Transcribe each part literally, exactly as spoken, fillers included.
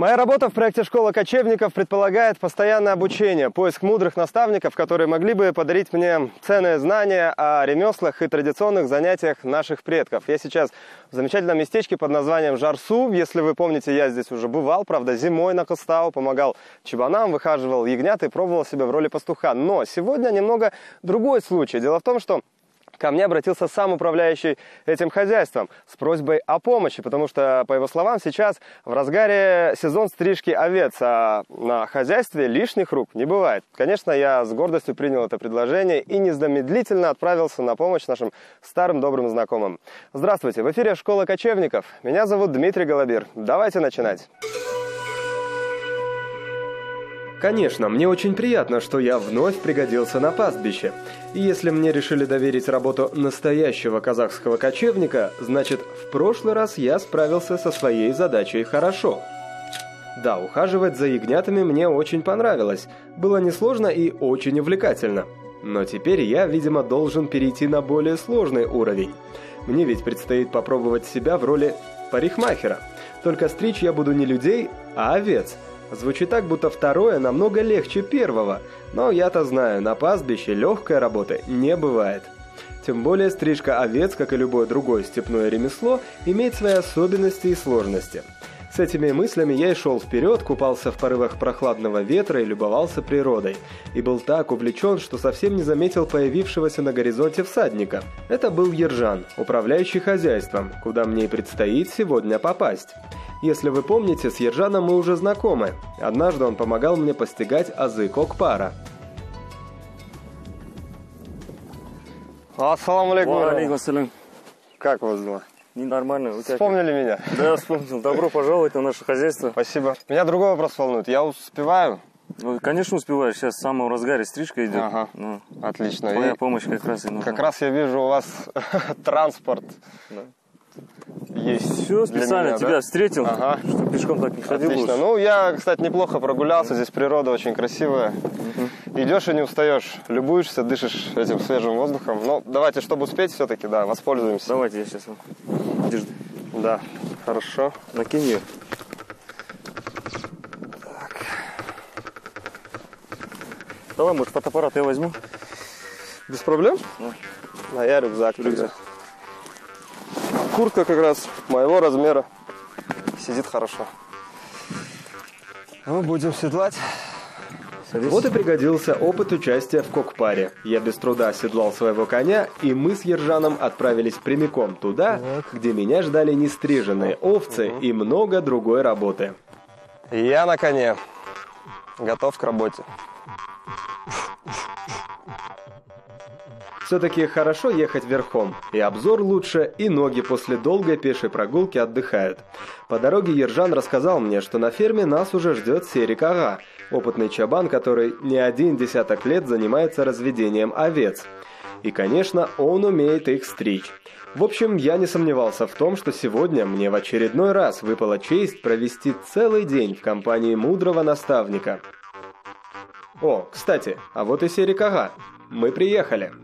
Моя работа в проекте «Школа кочевников» предполагает постоянное обучение, поиск мудрых наставников, которые могли бы подарить мне ценные знания о ремеслах и традиционных занятиях наших предков. Я сейчас в замечательном местечке под названием Жарсу. Если вы помните, я здесь уже бывал, правда, зимой на Костау, помогал чебанам, выхаживал ягнят и пробовал себя в роли пастуха. Но сегодня немного другой случай. Дело в том, что ко мне обратился сам управляющий этим хозяйством с просьбой о помощи, потому что, по его словам, сейчас в разгаре сезон стрижки овец, а на хозяйстве лишних рук не бывает. Конечно, я с гордостью принял это предложение и незамедлительно отправился на помощь нашим старым добрым знакомым. Здравствуйте, в эфире «Школа кочевников». Меня зовут Дмитрий Голобир. Давайте начинать. Конечно, мне очень приятно, что я вновь пригодился на пастбище. И если мне решили доверить работу настоящего казахского кочевника, значит, в прошлый раз я справился со своей задачей хорошо. Да, ухаживать за ягнятами мне очень понравилось. Было несложно и очень увлекательно. Но теперь я, видимо, должен перейти на более сложный уровень. Мне ведь предстоит попробовать себя в роли парикмахера. Только стричь я буду не людей, а овец. Звучит так, будто второе намного легче первого, но я-то знаю, на пастбище легкой работы не бывает. Тем более стрижка овец, как и любое другое степное ремесло, имеет свои особенности и сложности. С этими мыслями я и шел вперед, купался в порывах прохладного ветра и любовался природой. И был так увлечен, что совсем не заметил появившегося на горизонте всадника. Это был Ержан, управляющий хозяйством, куда мне и предстоит сегодня попасть. Если вы помните, с Ержаном мы уже знакомы. Однажды он помогал мне постигать азы кокпара. Ассаламу алейкум. Алейкум ассалям. Как у вас дела? Ненормально. У тебя... Вспомнили меня? Да, вспомнил. Добро пожаловать на наше хозяйство. Спасибо. Меня другой вопрос волнует. Я успеваю? Ну, конечно, успеваешь. Сейчас в самом разгаре стрижка идет. Ага. Ну, отлично. Твоя и... помощь как раз и нужна. Как раз я вижу у вас транспорт. Да. Есть. Все, специально меня, тебя да? встретил, ага. чтобы пешком так не ходил. Отлично. Лучше. Ну, я, кстати, неплохо прогулялся. Здесь природа очень красивая. Угу. Идешь и не устаешь. Любуешься, дышишь этим свежим воздухом. Но давайте, чтобы успеть, все-таки, да, воспользуемся. Давайте я сейчас вам. Держи. Да, хорошо. Накинь ее. Так. Давай, может, фотоаппарат я возьму. Без проблем? Ну. А я рюкзак. Рюкзак. Куртка как раз моего размера. Сидит хорошо. Ну, будем седлать. Садись. Вот и пригодился опыт участия в кокпаре. Я без труда оседлал своего коня, и мы с Ержаном отправились прямиком туда, так. где меня ждали нестриженные овцы угу. и много другой работы. Я на коне. Готов к работе. Все-таки хорошо ехать верхом, и обзор лучше, и ноги после долгой пешей прогулки отдыхают. По дороге Ержан рассказал мне, что на ферме нас уже ждет Серик Ага, опытный чабан, который не один десяток лет занимается разведением овец. И, конечно, он умеет их стричь. В общем, я не сомневался в том, что сегодня мне в очередной раз выпала честь провести целый день в компании мудрого наставника. О, кстати, а вот и Серик Ага. Мы приехали.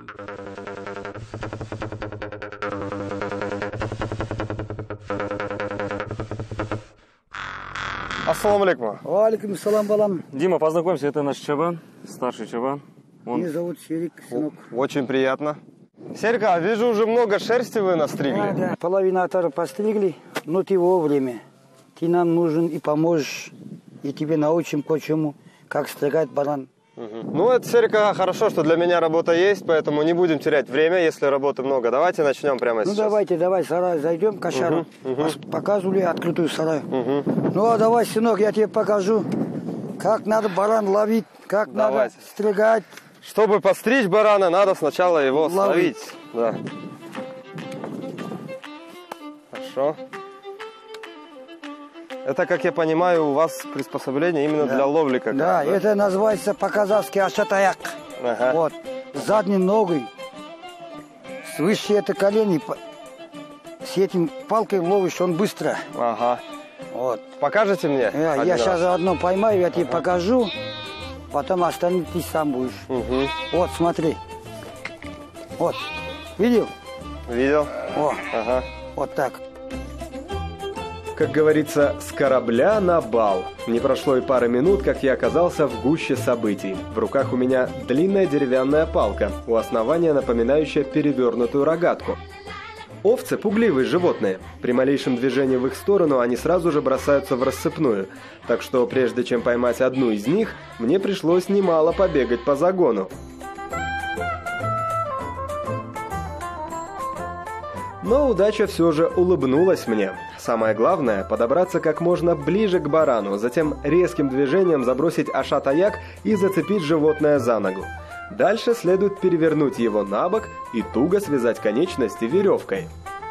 Ассаламу алейкум. Алейкум салам балам. Дима, познакомься, это наш чабан, старший чабан. Он... Меня зовут Серик, сынок. Очень приятно. Серик, а вижу, уже много шерсти вы настригли. Да, да. Половину отара постригли, но ты вовремя. Ты нам нужен и поможешь, и тебе научим кое-чему, как стригать баран. Угу. Ну, это, Серик, хорошо, что для меня работа есть, поэтому не будем терять время, если работы много. Давайте начнем прямо сейчас. Ну, давайте, давай, сарай зайдем, кошару. Угу, угу. Показывали открытую сарай. Угу. Ну, а давай, сынок, я тебе покажу, как надо баран ловить, как давайте. надо стригать. Чтобы подстричь барана, надо сначала его ловить. словить. Да. Хорошо. Это, как я понимаю, у вас приспособление именно да. для ловли как да, раз, да, это называется по-казахски ашатаяк. Ага. Вот. Задней ногой. Свыше это колени. С этим палкой ловишь, он быстро. Ага. Вот. Покажете мне? Я, я сейчас заодно поймаю, я тебе ага. покажу. Потом остальные ты сам будешь. Угу. Вот, смотри. Вот. Видел? Видел. О. Ага. Вот так. Как говорится, с корабля на бал. Не прошло и пары минут, как я оказался в гуще событий. В руках у меня длинная деревянная палка, у основания напоминающая перевернутую рогатку. Овцы – пугливые животные. При малейшем движении в их сторону они сразу же бросаются в рассыпную. Так что прежде чем поймать одну из них, мне пришлось немало побегать по загону. Но удача все же улыбнулась мне. Самое главное – подобраться как можно ближе к барану, затем резким движением забросить ашат-аяк и зацепить животное за ногу. Дальше следует перевернуть его на бок и туго связать конечности веревкой.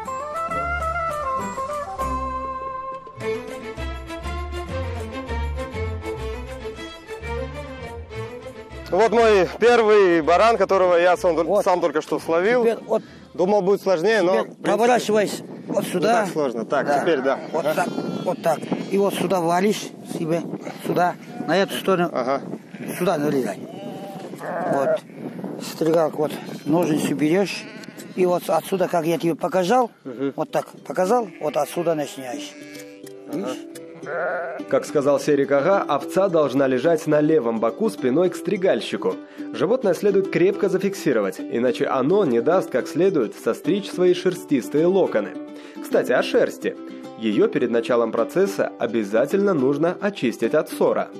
Вот мой первый баран, которого я сам, вот. сам только что словил. Теперь, вот, Думал, будет сложнее, но... поворачивайся вот сюда. Не так сложно. Так, да. теперь, да. Вот ага. так, вот так. И вот сюда валишь себе, сюда, на эту сторону, Ага. сюда нарезай. Вот. Стригак, вот, ножницы берешь. И вот отсюда, как я тебе показал, угу. вот так показал, вот отсюда начинаешь. Ага. Как сказал Серик Ага, овца должна лежать на левом боку спиной к стригальщику. Животное следует крепко зафиксировать, иначе оно не даст как следует состричь свои шерстистые локоны. Кстати, о шерсти. Ее перед началом процесса обязательно нужно очистить от сора.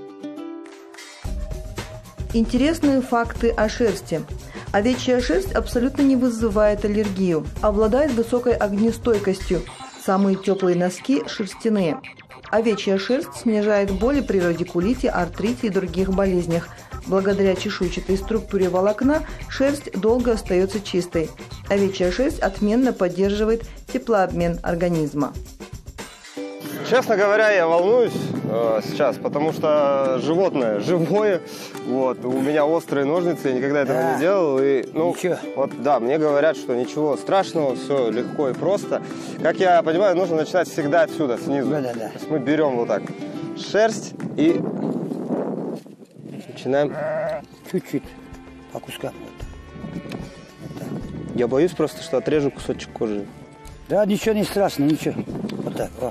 Интересные факты о шерсти. Овечья шерсть абсолютно не вызывает аллергию, обладает высокой огнестойкостью. Самые теплые носки шерстяные. Овечья шерсть снижает боли при радикулите, артрите и других болезнях. Благодаря чешуйчатой структуре волокна шерсть долго остается чистой. Овечья шерсть отменно поддерживает теплообмен организма. Честно говоря, я волнуюсь э, сейчас, потому что животное живое. Вот, у меня острые ножницы, я никогда этого да. не делал. И, ну, Ничего. вот, да, мне говорят, что ничего страшного, все легко и просто. Как я понимаю, нужно начинать всегда отсюда, снизу. Да, да, да. То есть мы берем вот так шерсть и начинаем. Чуть-чуть, по кускам. Вот. Вот так. Я боюсь просто, что отрежу кусочек кожи. Да, ничего не страшно, ничего. Вот так, о.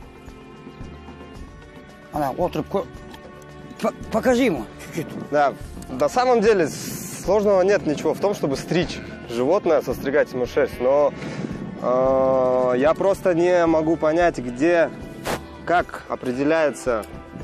Она, вот, покажи ему чуть-чуть. Да, на самом деле сложного нет ничего в том, чтобы стричь животное, состригать ему шерсть, но э, я просто не могу понять, где, как определяется,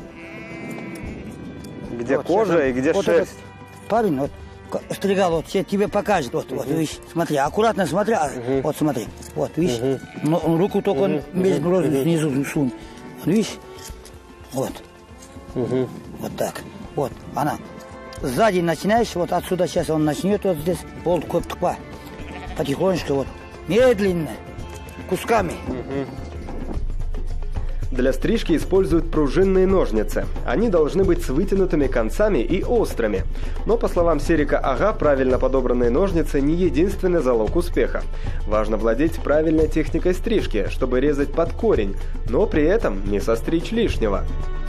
где вот, кожа сейчас, и где вот шерсть. Парень, вот, стригал, вот, тебе покажет, вот, вот, видишь, смотри, аккуратно смотри, Угу. вот, смотри, вот, видишь, Угу. но он руку только Угу. без Угу. брови Угу. снизу сунь, видишь, вот, Угу. вот так, вот, она, сзади начинаешь, вот отсюда сейчас он начнет, вот здесь, болт коптыкпа, потихонечку, вот, медленно, кусками. Угу. Для стрижки используют пружинные ножницы. Они должны быть с вытянутыми концами и острыми. Но, по словам Серика Ага, правильно подобранные ножницы не единственный залог успеха. Важно владеть правильной техникой стрижки, чтобы резать под корень, но при этом не состричь лишнего.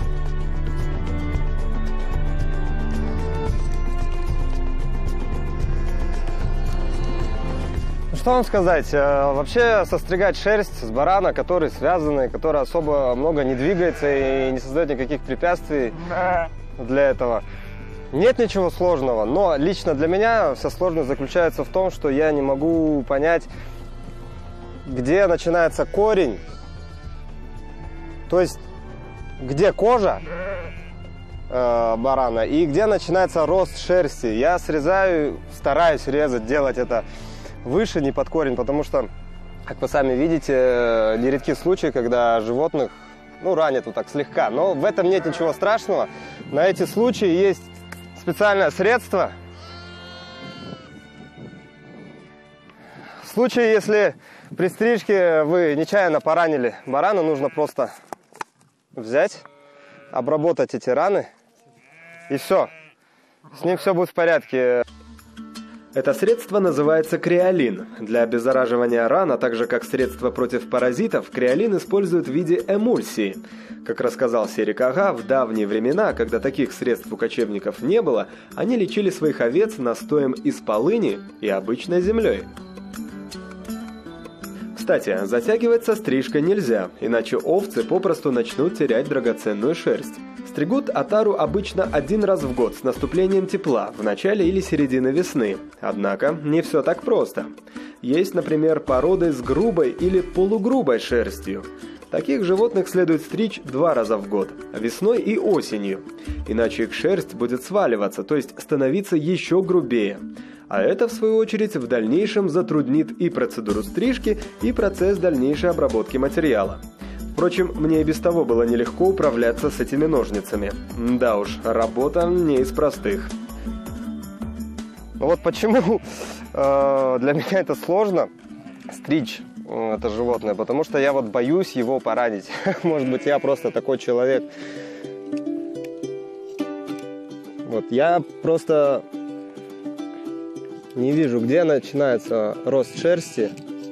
Что вам сказать? Вообще состригать шерсть с барана, который связанный, который особо много не двигается и не создает никаких препятствий для этого, нет ничего сложного. Но лично для меня вся сложность заключается в том, что я не могу понять, где начинается корень, то есть где кожа э, барана и где начинается рост шерсти. Я срезаю, стараюсь резать, делать это выше, не под корень, потому что, как вы сами видите, нередки случаи, когда животных, ну, ранят вот так слегка. Но в этом нет ничего страшного. На эти случаи есть специальное средство. В случае, если при стрижке вы нечаянно поранили барана, нужно просто взять, обработать эти раны, и все. С ним все будет в порядке. Это средство называется креолин. Для обеззараживания ран, а также как средство против паразитов, креолин используют в виде эмульсии. Как рассказал Серик Ага, в давние времена, когда таких средств у кочевников не было, они лечили своих овец настоем из полыни и обычной землей. Кстати, затягивать со стрижкой нельзя, иначе овцы попросту начнут терять драгоценную шерсть. Стригут отару обычно один раз в год с наступлением тепла, в начале или середине весны. Однако не все так просто. Есть, например, породы с грубой или полугрубой шерстью. Таких животных следует стричь два раза в год, весной и осенью. Иначе их шерсть будет сваливаться, то есть становиться еще грубее. А это, в свою очередь, в дальнейшем затруднит и процедуру стрижки, и процесс дальнейшей обработки материала. Впрочем, мне и без того было нелегко управляться с этими ножницами. Да уж, работа не из простых. Вот почему э, для меня это сложно стричь э, это животное, потому что я вот боюсь его поранить. Может быть, я просто такой человек. Вот я просто не вижу, где начинается рост шерсти.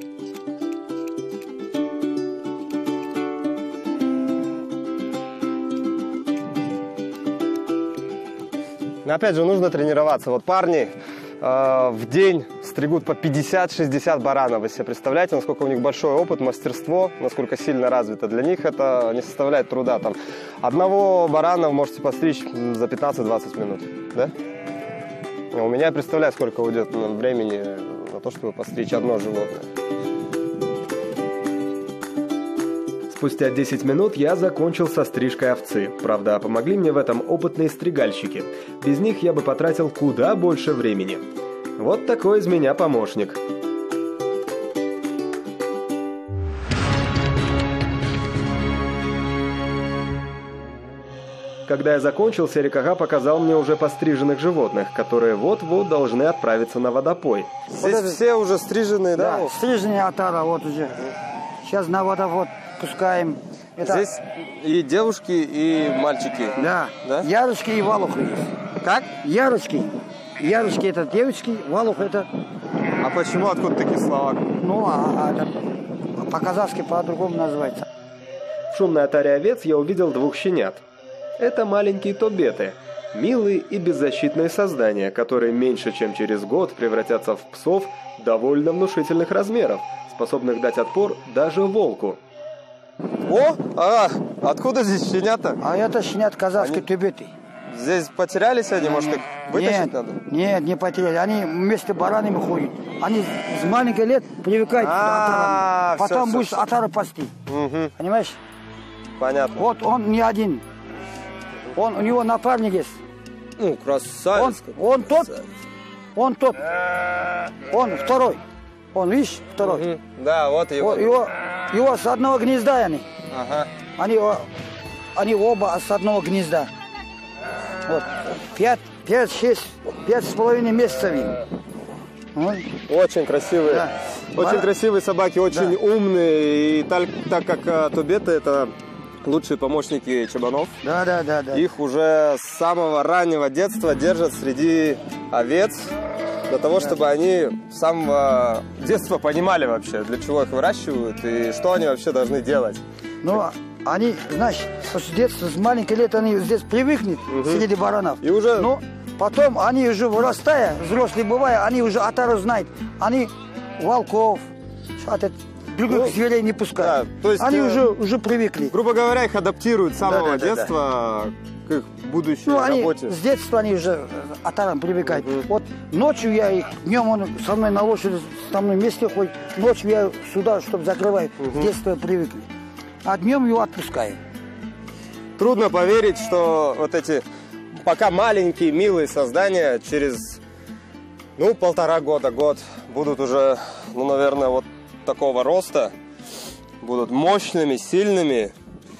Но опять же, нужно тренироваться. Вот парни э, в день стригут по пятьдесят-шестьдесят баранов. Вы себе представляете, насколько у них большой опыт, мастерство, насколько сильно развито. Для них это не составляет труда. Там, одного барана вы можете постричь за пятнадцать-двадцать минут. Да? У меня, представляю, сколько уйдет времени на то, чтобы постричь одно животное. Спустя десять минут я закончил со стрижкой овцы. Правда, помогли мне в этом опытные стригальщики. Без них я бы потратил куда больше времени. Вот такой из меня помощник. Когда я закончил, Серик Ага показал мне уже постриженных животных, которые вот-вот должны отправиться на водопой. Здесь вот все уже стриженные, да? Да, стриженные отара вот уже. Сейчас на водопой пускаем. Это... Здесь и девушки, и мальчики. Да. Да? Ярочки и валухи есть. Как? Ярочки. Ярочки это девочки, валух это... А почему, откуда такие слова? Ну, а, а это по-казахски по-другому называется. В шумной отаре овец я увидел двух щенят. Это маленькие тобеты, милые и беззащитные создания, которые меньше чем через год превратятся в псов довольно внушительных размеров, способных дать отпор даже волку. О, а, откуда здесь щенята? А это щенят казахские Они... тюбеты. Здесь потерялись они, может их вытащить нет, надо? Нет, не потеряли. Они вместе с баранами ходят. Они с маленьких лет привыкают к отарам. Потом все, будешь все. отары пасти. Угу. Понимаешь? Понятно. Вот он не один. Он, у него напарник есть. Ну, красавец. Он, он тот, он тот. Он второй. Он, видишь, второй. Угу. Да, вот его. Его, его с одного гнезда они. Ага. Они, они оба с одного гнезда. Вот. Пять, пять, шесть, пять с половиной месяцев им. Вот. Очень красивые. Да. Очень А? красивые собаки, очень Да. умные. И так, так как а, тобеты это лучшие помощники чабанов. Да, да, да, да. Их уже с самого раннего детства держат среди овец, для того, чтобы они с самого детства понимали вообще, для чего их выращивают и что они вообще должны делать. Ну, они, знаешь, с детства, с маленьких лет они здесь привыкнут Угу. среди баранов. И уже... Но потом они уже вырастая, взрослые бывая, они уже отару знают. Они волков, от других Ну, зверей не пускают. да, то есть, они э, уже, уже привыкли. Грубо говоря, их адаптируют с самого Да, да, да, детства к их будущей Ну, они работе. с детства они уже отарам привыкают. Мгм. Вот ночью я их, днем он со мной на лошади, со мной вместе ходит, ночью я сюда, чтобы закрываю, Мгм. с детства привыкли. А днем его отпускаю. Трудно поверить, что вот эти пока маленькие, милые создания через, ну, полтора года, год будут уже, ну, наверное, вот такого роста, будут мощными, сильными,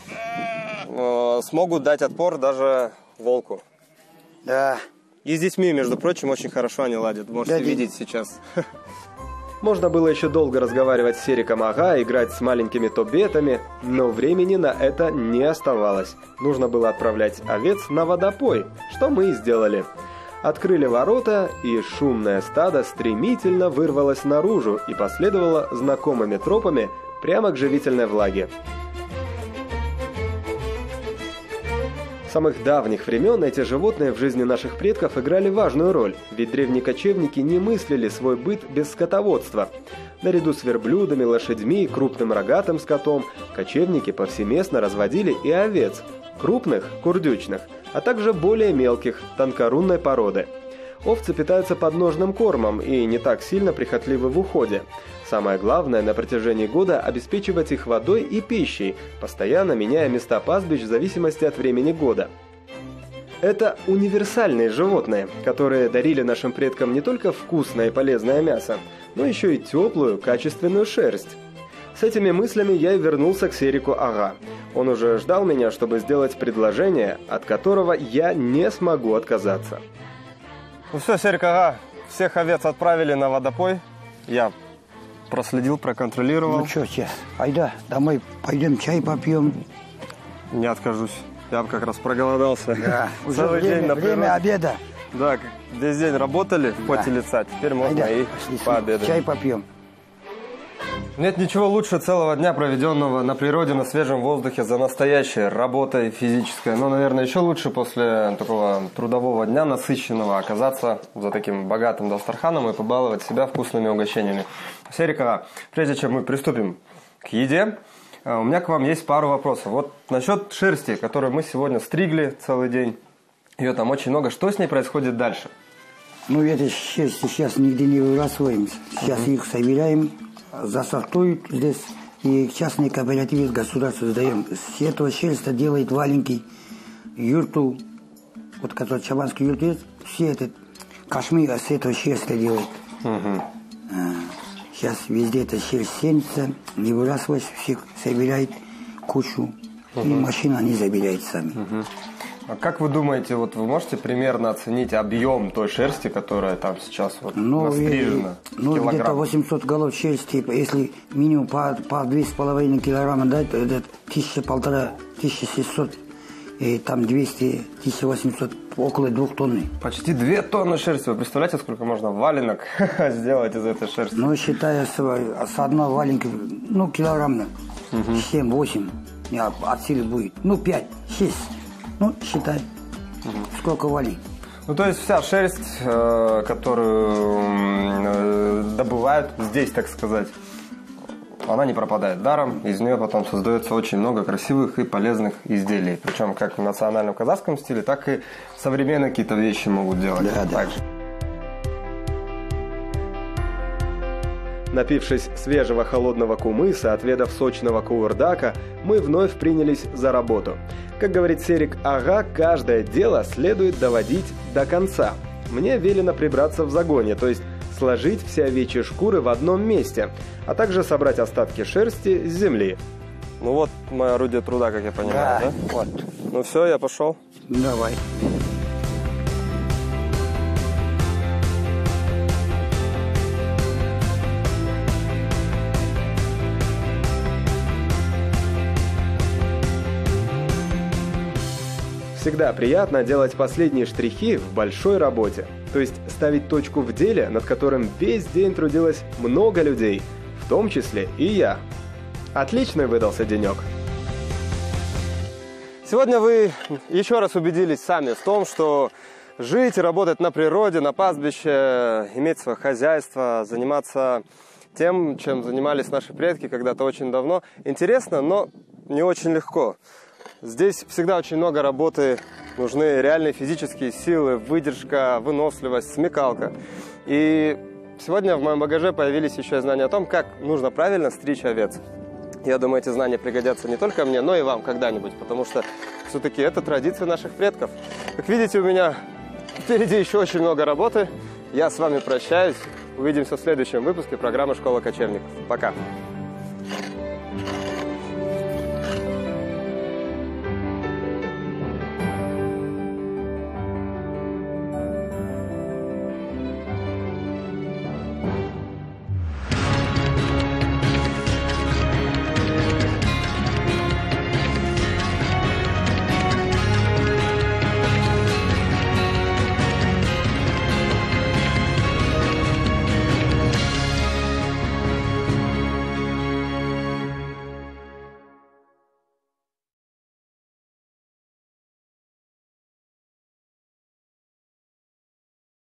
э, смогут дать отпор даже волку. Да. И с детьми, между прочим, очень хорошо они ладят. Можете Да, видеть сейчас. Можно было еще долго разговаривать с Сериком Ага, играть с маленькими тобетами, но времени на это не оставалось. Нужно было отправлять овец на водопой, что мы и сделали. Открыли ворота, и шумное стадо стремительно вырвалось наружу и последовало знакомыми тропами прямо к живительной влаге. самых давних времен эти животные в жизни наших предков играли важную роль, ведь древние кочевники не мыслили свой быт без скотоводства. Наряду с верблюдами, лошадьми, крупным рогатым скотом, кочевники повсеместно разводили и овец, крупных, курдючных, а также более мелких, тонкорунной породы. Овцы питаются подножным кормом и не так сильно прихотливы в уходе. Самое главное на протяжении года обеспечивать их водой и пищей, постоянно меняя места пастбищ в зависимости от времени года. Это универсальные животные, которые дарили нашим предкам не только вкусное и полезное мясо, но еще и теплую, качественную шерсть. С этими мыслями я и вернулся к Серику Ага. Он уже ждал меня, чтобы сделать предложение, от которого я не смогу отказаться. Ну все, Серик Ага, всех овец отправили на водопой. Я проследил, проконтролировал. Ну что, сейчас, айда, домой пойдем чай попьем. Не откажусь. Я как раз проголодался. Да, уже Целый время, день на время природе. обеда. Да, весь день работали в поте лица, теперь можно Айда, и пошли, пообедать. чай попьем. Нет ничего лучше целого дня, проведенного на природе, на свежем воздухе, за настоящей работой физической. Но, наверное, еще лучше после такого трудового дня, насыщенного, оказаться за таким богатым дастарханом и побаловать себя вкусными угощениями. Серик Ага, прежде чем мы приступим к еде, у меня к вам есть пару вопросов. Вот насчет шерсти, которую мы сегодня стригли целый день, ее там очень много. Что с ней происходит дальше? Ну, это шерсть сейчас нигде не выбрасываем. Сейчас uh-huh. их собираем, засортуют здесь, и частные кооперативы государству сдаем. С этого шерсти делает маленький юрту, вот который чабанский юрт есть, все это кашмир с этого шерсти делает. Uh-huh. А, сейчас везде эта шерсть сенится, не выбрасывать, все собирает кучу, uh-huh. и машина не забирает сами. Uh-huh. А как вы думаете, вот вы можете примерно оценить объем той шерсти, которая там сейчас вот ну, настрижена? Ну, где-то восемьсот голов шерсти, если минимум по, по две с половиной килограмма дать, то это тысяча полтора, тысяча шестьсот, и там двести, тысяча восемьсот, около двух тонн. Почти две тонны шерсти. Вы представляете, сколько можно валенок сделать из этой шерсти? Ну, считая с, с одной валенки, ну, килограмм, угу. семь-восемь, от силы будет, ну, пять, шесть. Ну, считай, угу. сколько вали. Ну, то есть вся шерсть, э, которую э, добывают здесь, так сказать, она не пропадает даром. Из нее потом создается очень много красивых и полезных изделий. Причем как в национальном казахском стиле, так и современные какие-то вещи могут делать. Да, да. Напившись свежего холодного кумыса, отведав сочного куурдака, мы вновь принялись за работу. Как говорит Серик Ага, каждое дело следует доводить до конца. Мне велено прибраться в загоне, то есть сложить все овечьи шкуры в одном месте, а также собрать остатки шерсти с земли. Ну вот мое орудие труда, как я понимаю, да? Да, вот. Ну все, я пошел. Давай. Всегда приятно делать последние штрихи в большой работе, то есть ставить точку в деле, над которым весь день трудилось много людей, в том числе и я. Отличный выдался денек. Сегодня вы еще раз убедились сами в том, что жить и работать на природе, на пастбище, иметь свое хозяйство, заниматься тем, чем занимались наши предки когда-то очень давно, интересно, но не очень легко. Здесь всегда очень много работы, нужны реальные физические силы, выдержка, выносливость, смекалка. И сегодня в моем багаже появились еще и знания о том, как нужно правильно стричь овец. Я думаю, эти знания пригодятся не только мне, но и вам когда-нибудь, потому что все-таки это традиция наших предков. Как видите, у меня впереди еще очень много работы. Я с вами прощаюсь. Увидимся в следующем выпуске программы «Школа кочевников». Пока!